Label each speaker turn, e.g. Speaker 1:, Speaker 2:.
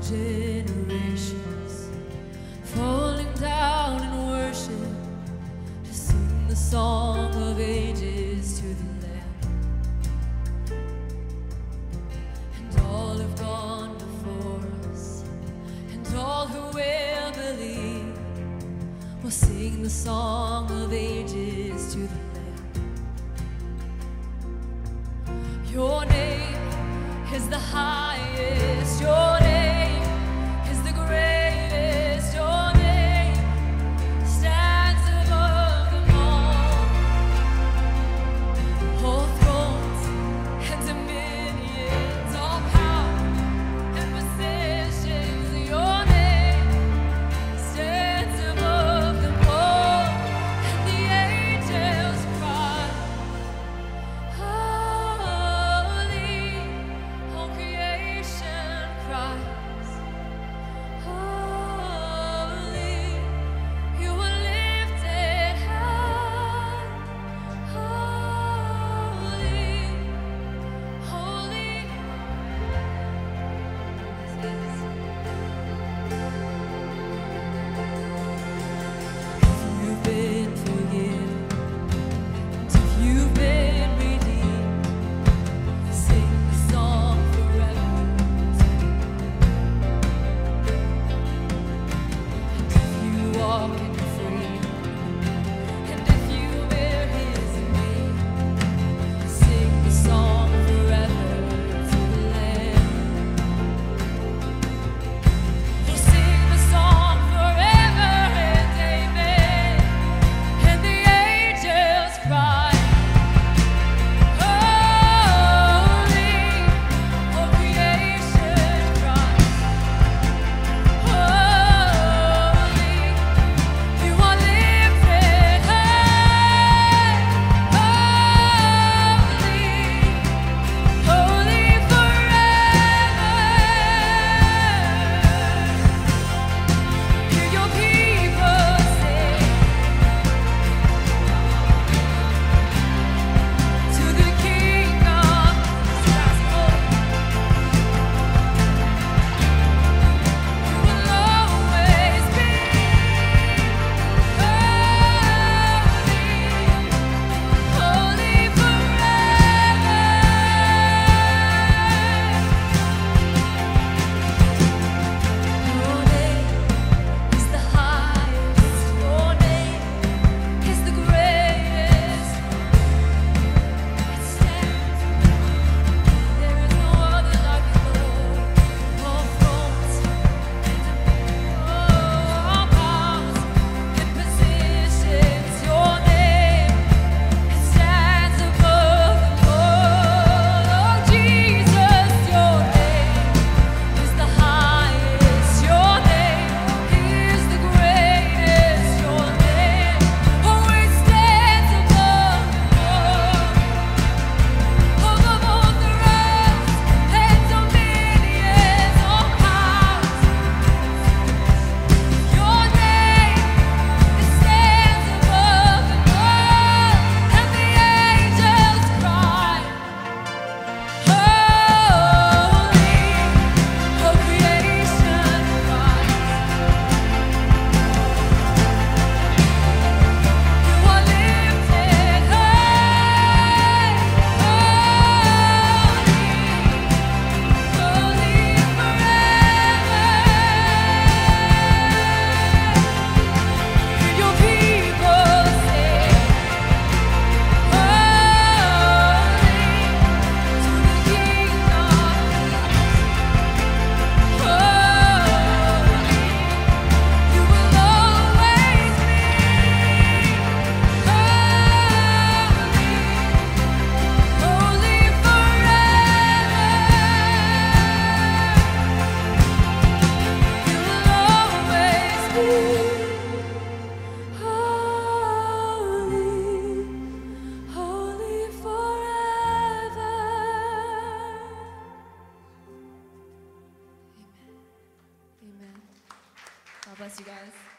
Speaker 1: generations falling down in worship to sing the song of ages to the Lamb. And all have gone before us, and all who will believe will sing the song of ages to the Lamb. Your name is the highest, your name is the greatest, your name stands above them all thrones and dominions, all power and positions, your name stands above them all, and the angels cry, holy, all creation cries, holy, you are lifted high, holy, holy. If you've been forgiven, and if you've been redeemed, sing the song forever. And if you walk in freedom, and if you bear His name, sing the song forever to the Lamb. We'll sing the song forever and amen, and the angels cry, holy, all creation cries, holy, you are lifted high, holy, holy forever. Hear your people sing to the King of Gospel. You will always be holy, holy forever. Your name is the highest, your name is the greatest. It stands, there is no other like you, Lord. All thrones and dominions, all powers and positions, your name it stands above them all. Oh Jesus, your name is the highest, your name is the greatest, your name always stands above them all. Above all thrones and dominions, all powers, your name it stands above them all, and the angels cry, holy, all creation cries, you are lifted high, holy, holy forever. Hear your people sing, holy, to the King of holy, you will always be holy, holy forever. You will always be holy, holy forever. Amen. Amen. God bless you guys.